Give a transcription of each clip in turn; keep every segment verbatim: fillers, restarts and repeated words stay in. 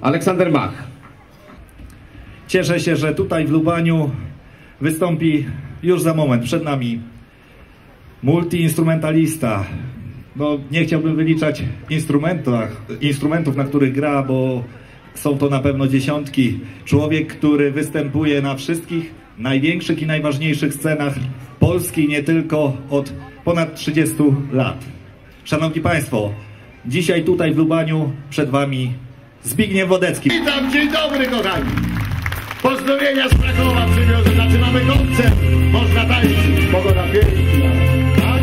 Aleksander Mach. Cieszę się, że tutaj w Lubaniu wystąpi już za moment przed nami multiinstrumentalista. No, nie chciałbym wyliczać instrumentów, na których gra, bo są to na pewno dziesiątki. Człowiek, który występuje na wszystkich największych i najważniejszych scenach Polski, nie tylko, od ponad trzydziestu lat. Szanowni Państwo, dzisiaj tutaj w Lubaniu przed Wami Zbigniew Wodecki. Witam, dzień dobry kochani. Pozdrowienia z Krakowa przywiozę, zaczynamy koncert. Można tańczyć, pogoda piękna. Tak?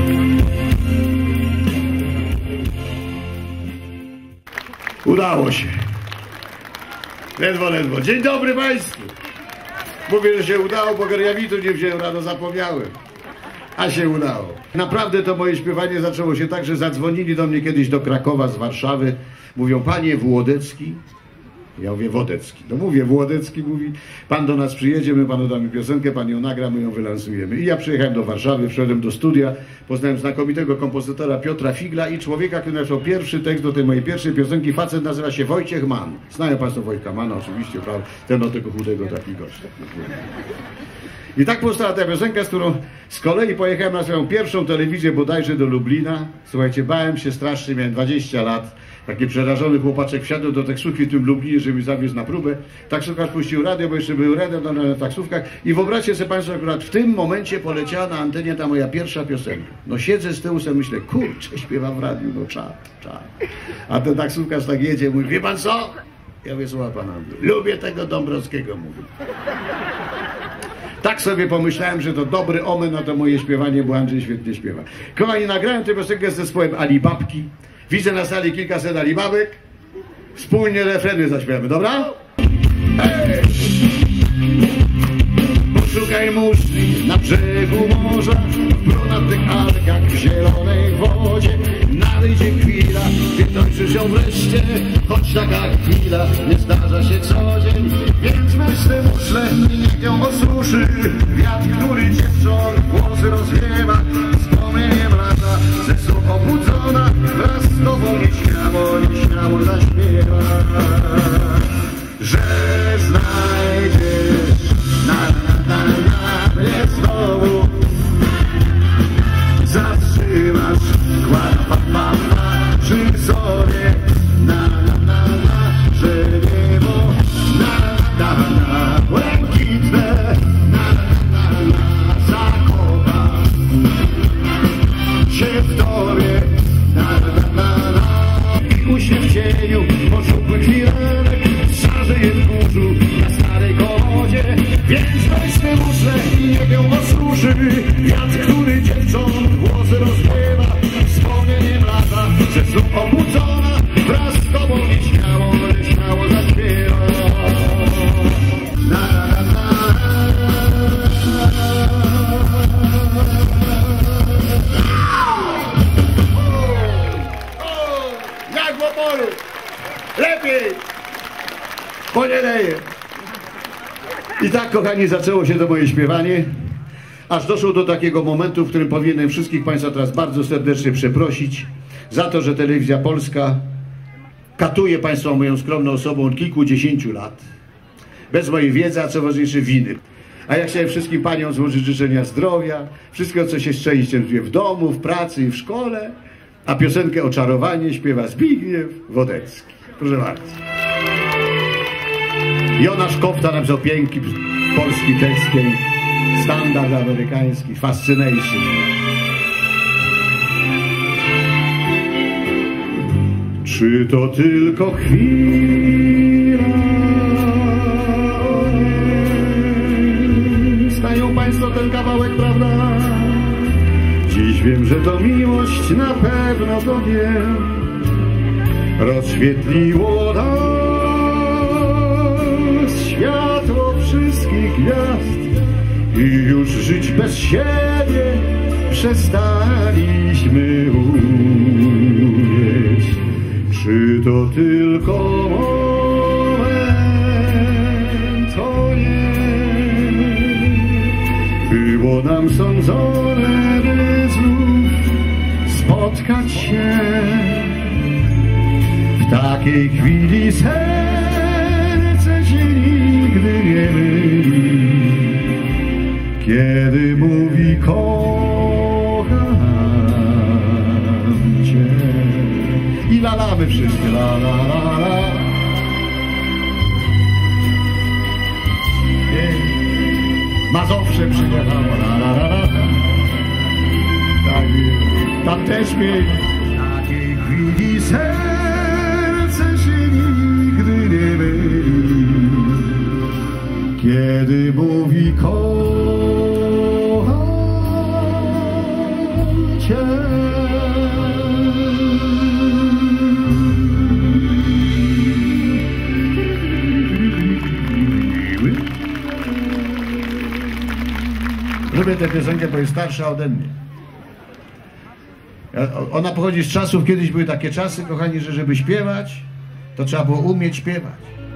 Udało się. Ledwo, ledwo. Dzień dobry Państwu. Mówię, że się udało, bo geriawitu nie wziąłem, rano zapomniałem. A się udało. Naprawdę to moje śpiewanie zaczęło się tak, że zadzwonili do mnie kiedyś do Krakowa z Warszawy. Mówią, panie Włodecki. Ja mówię, Wodecki. No mówię, Włodecki mówi, pan do nas przyjedzie, my panu damy piosenkę, pan ją nagra, my ją wylansujemy. I ja przyjechałem do Warszawy, wszedłem do studia, poznałem znakomitego kompozytora Piotra Figla i człowieka, który napisał pierwszy tekst do tej mojej pierwszej piosenki. Facet nazywa się Wojciech Mann. Znają państwo Wojtka Manna, oczywiście, prawda? Ten o tego chudego taki gość. I tak powstała ta piosenka, z którą z kolei pojechałem na swoją pierwszą telewizję bodajże do Lublina. Słuchajcie, bałem się strasznie, miałem dwadzieścia lat. Taki przerażony chłopaczek wsiadł do taksówki w tym Lublinie, żeby mi zawiózł na próbę. Taksówkarz puścił radio, bo jeszcze był radio na taksówkach. I wyobraźcie sobie Państwo, akurat w tym momencie poleciała na antenie ta moja pierwsza piosenka. No siedzę z tyłu, sobie myślę, kurczę, śpiewa w radiu, no czad, czad. A ten taksówkarz tak jedzie, mówi, wie pan co? Ja mówię, słucha pan Andrzej, lubię tego Dąbrowskiego, mówi. Tak sobie pomyślałem, że to dobry omen na to moje śpiewanie, bo Andrzej świetnie śpiewa. Kochani, nagrałem tę piosenkę z zespołem Alibabki. Widzę na sali kilkaset alibabek. Wspólnie refreny zaśpiewamy, dobra? Hej! Poszukaj muszli na brzegu morza, w brunatnych alkach, w zielonej wodzie. Nadejdzie chwila, gdy kończysz ją wreszcie, choć taka chwila nie zdarza się co dzień. Więc weź te muszle i niech ją osuszy wiatr, który dziewczon włosy rozwiewa. Wspomnieniem lata, ze snu obudzona, wraz z tobą nieśmiało, nieśmiało zaśpiewa. Że znajdziesz na, na, na mnie znowu, zatrzymasz kład, pa, pa, pa, przy sobie, na, na, na, na, że niebo, na, na, na, błękitne, na, na, na, zakocha się w tobie, na, na, na, na. I uśmiech w cieniu, poszukły chwilek, szarzeje w kurzu na starej komodzie. Więc weź te muszle i niech ją osuszy wiatr, który dziewczą włosy rozwiewa. Wspomnieniem lata, że znów obudzona, wraz z tobą nieśmiało, nieśmiało zaśpiewa. Na, na, na, jak w oporu! Lepiej! Bo nie leje. I tak, kochani, zaczęło się to moje śpiewanie, aż doszło do takiego momentu, w którym powinienem wszystkich Państwa teraz bardzo serdecznie przeprosić za to, że Telewizja Polska katuje Państwa moją skromną osobą od kilkudziesięciu lat, bez mojej wiedzy, a co ważniejsze winy. A ja chciałem wszystkim Paniom złożyć życzenia zdrowia, wszystkiego, co się szczęściem dzieje w domu, w pracy i w szkole, a piosenkę Oczarowanie śpiewa Zbigniew Wodecki. Proszę bardzo. Jonasz Kofta napisał piękny polski tekst, standard amerykański, Fascination. Czy to tylko chwila? Znają Państwo ten kawałek, prawda? Dziś wiem, że to miłość, na pewno to wiem. Rozświetliło nas światło wszystkich gwiazd i już żyć bez siebie przestaliśmy umieć. Czy to tylko moment? O nie, było nam sądzone, by znów spotkać się w takiej chwili serca. kiedy mówi kocham cię. I lalamy wszyscy, la la la la. Mazowsze przyjechało, la la la la. Tak, tam też mieli. Takiej chwili serce się nigdy nie myli, kiedy mówi kocham cię. Lubię tę piosenkę, bo jest starsza ode mnie. Ona pochodzi z czasów, kiedyś były takie czasy, kochani, że żeby śpiewać, to trzeba było umieć śpiewać.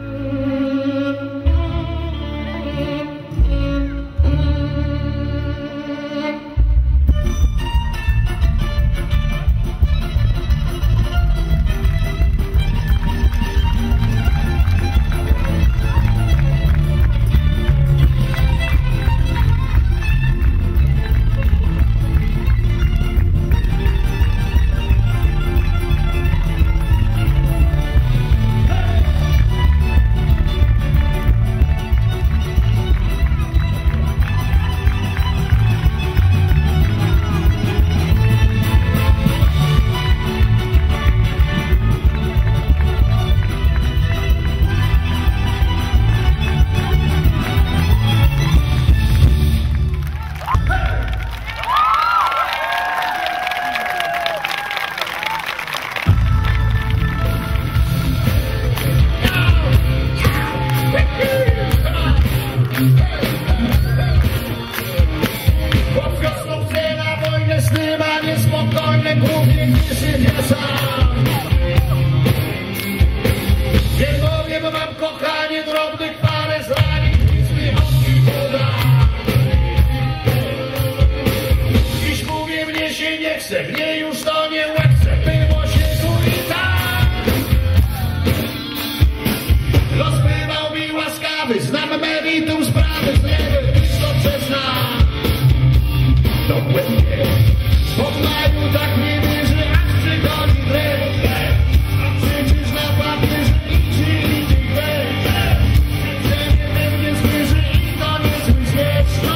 Mnie już to nie łechce, było się tu i tak. Rozpływał mi łaskawy, znam meritum sprawy, z niego dobrze znam. Dogłębnie, po maju tak nie wierzy, aż przychodzi drew. A przecież naprawdę, że idzie, idzie krew. Że mnie we mnie spojrzy i to nie zły śmieszno.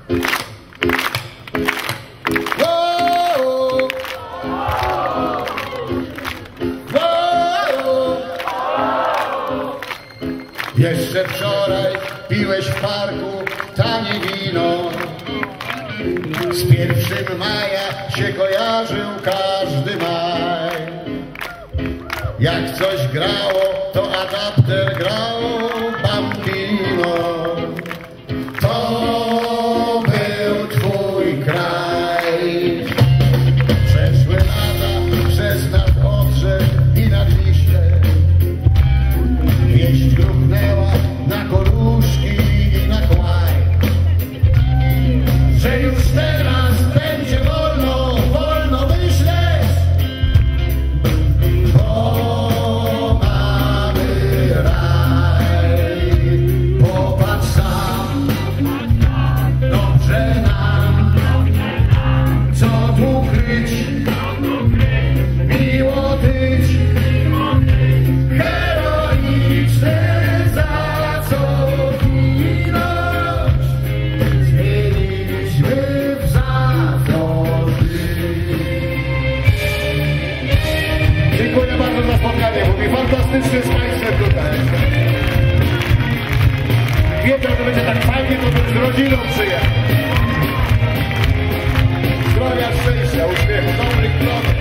Wow! Wow! Jeszcze wczoraj piłeś w parku tanie wino. Z pierwszym maja się kojarzył każdy maj. Jak coś grało, to adapter grał Bambino. To był twój kraj. Przeszły lata przez nad Odrze i nad Wiśle. Wieść gruchnęła na Koruszki i na Kłaj, że już teraz będzie wolno, wolno myśleć, bo mamy raj. Popatrz sam, dobrze nam, co tu kryć, miło tyć, heroiczne za co ginąć, zmieniliśmy w za co żyć. Dziękuję bardzo za spotkanie, bo mi fantastycznie z Państwem tutaj. Wiedział, że będzie tak fajnie, to bym z rodziną przyjechał. Zdrowia, szczęścia, uśmiechu, dobrych plonów.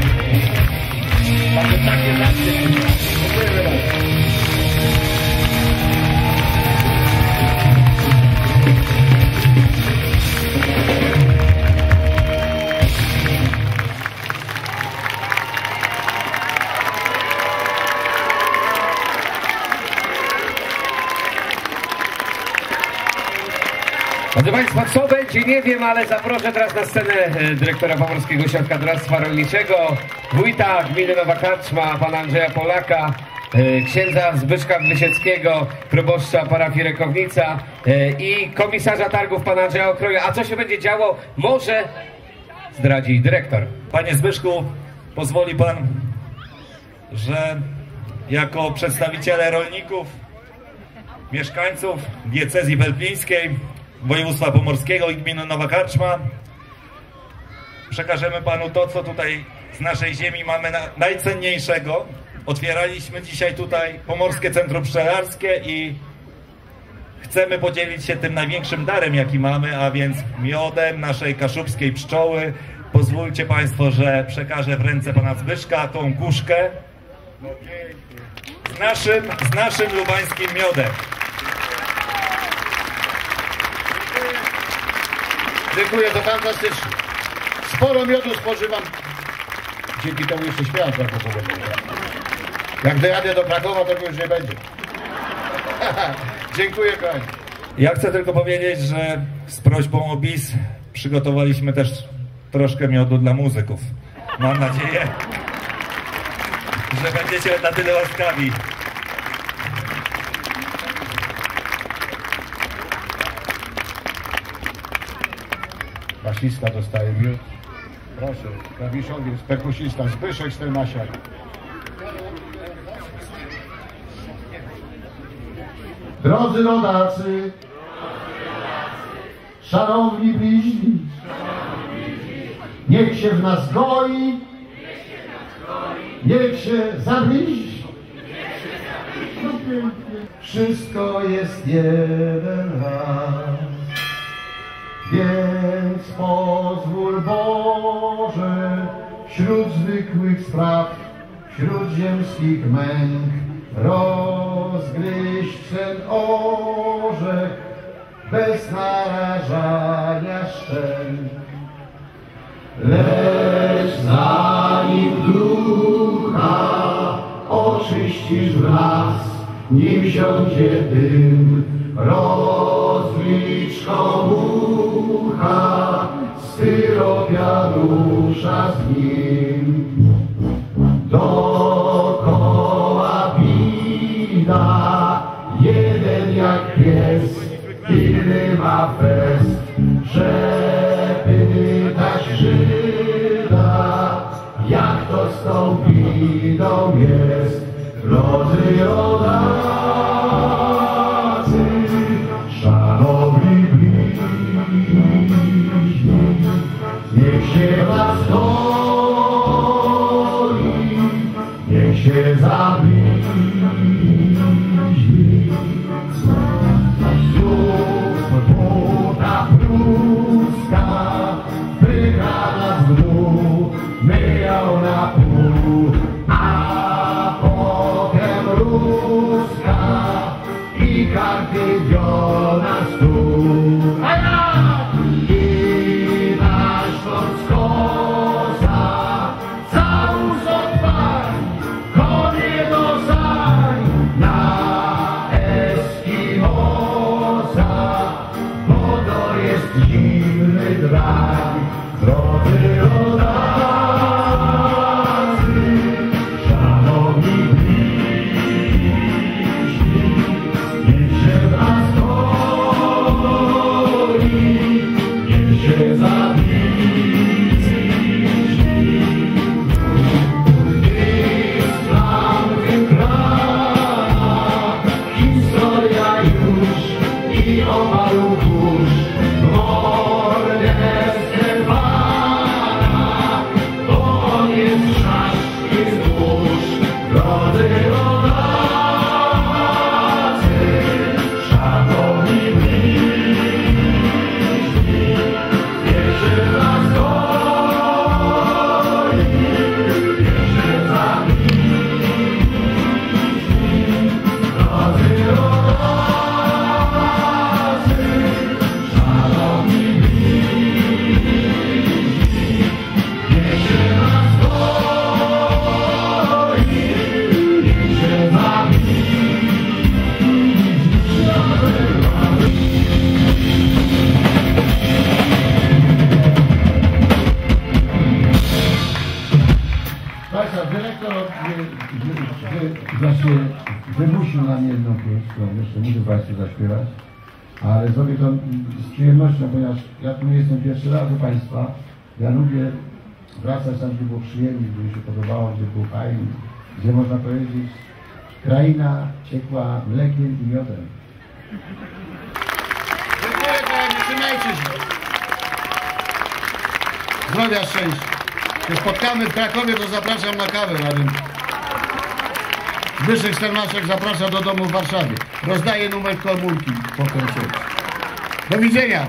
Mamy takie zawsze. Dziękujemy bardzo. Proszę Państwa, co będzie, nie wiem, ale zaproszę teraz na scenę dyrektora Pomorskiego Ośrodka Doradztwa Rolniczego, wójta gminy Nowa Karczma, pana Andrzeja Polaka, księdza Zbyszka Wysieckiego, proboszcza parafii Rekownica i komisarza targów pana Andrzeja Okroja. A co się będzie działo, może zdradzi dyrektor. Panie Zbyszku, pozwoli pan, że jako przedstawiciele rolników, mieszkańców diecezji welplińskiej, województwa pomorskiego i gminy Nowa Karczma przekażemy panu to, co tutaj z naszej ziemi mamy na, najcenniejszego. Otwieraliśmy dzisiaj tutaj Pomorskie Centrum Pszczelarskie i chcemy podzielić się tym największym darem, jaki mamy, a więc miodem naszej kaszubskiej pszczoły. Pozwólcie Państwo, że przekażę w ręce pana Zbyszka tą kuszkę z naszym, z naszym lubańskim miodem. Dziękuję, to fantastycznie. Sporo miodu spożywam. Dzięki temu jeszcze śmiałem alkoholem. Jak dojadę do Krakowa, to już nie będzie. Dziękuję, kochani. Ja chcę tylko powiedzieć, że z prośbą o bis przygotowaliśmy też troszkę miodu dla muzyków. Mam nadzieję, że będziecie na tyle łaskawi. Basista dostaje miód. Proszę, klawiszowiec, perkusista Zbyszek Stelmasiak. Drodzy rodacy, szanowni bliźni, niech się w nas goi, niech się zabliźni. Wszystko jest jeden raz, więc pozwól Boże, wśród zwykłych spraw, wśród ziemskich męk, rozgryźć ten orzech bez narażania szczęk. Lecz zanim ducha oczyścisz wraz, nim siądzie dym, rozlicz komucha, styropianusza z nim. Dookoła bida, jeden jak pies, inny ma fest, przepytać Żyda, jak to z tą bidą jest. Drodzy rodacy, szanowni bliźni, zimny drag, drodzy rodacy, szanowni bliźni, niech się nas stoi, niech się zabliźni. Jest nam wygrana historia już i obalu kurz. Dyrektor właśnie wymusił na mnie jedną pieśń, którą jeszcze muszę Państwu zaśpiewać, ale zrobię to z przyjemnością, ponieważ ja tu nie jestem pierwszy raz u Państwa. Ja lubię wracać tam, gdzie było przyjemnie, gdzie mi się podobało, gdzie było fajnie, gdzie można powiedzieć, kraina ciekła mlekiem i miodem. Dziękuję, kochani, trzymajcie się. Zdrowia, szczęścia. Jak spotkamy w Krakowie, to zapraszam na kawę na rynku. Zbyszek Stermaszek zaprasza do domu w Warszawie. Rozdaje numer komórki po koncercie. Do widzenia.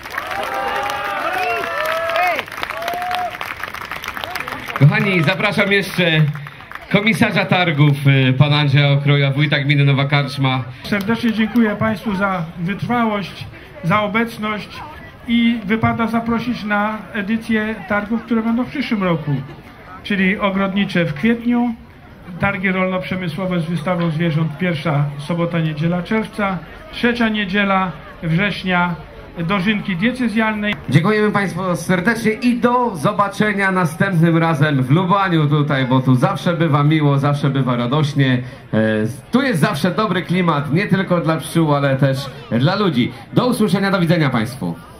Kochani, zapraszam jeszcze komisarza targów, pana Andrzeja Okroja, wójta gminy Nowa Karczma. Serdecznie dziękuję Państwu za wytrwałość, za obecność i wypada zaprosić na edycję targów, które będą w przyszłym roku, czyli ogrodnicze w kwietniu, targi rolno-przemysłowe z wystawą zwierząt pierwsza sobota, niedziela czerwca, trzecia niedziela września dożynki diecezjalnej. Dziękujemy Państwu serdecznie i do zobaczenia następnym razem w Lubaniu tutaj, bo tu zawsze bywa miło, zawsze bywa radośnie. Tu jest zawsze dobry klimat, nie tylko dla pszczół, ale też dla ludzi. Do usłyszenia, do widzenia Państwu.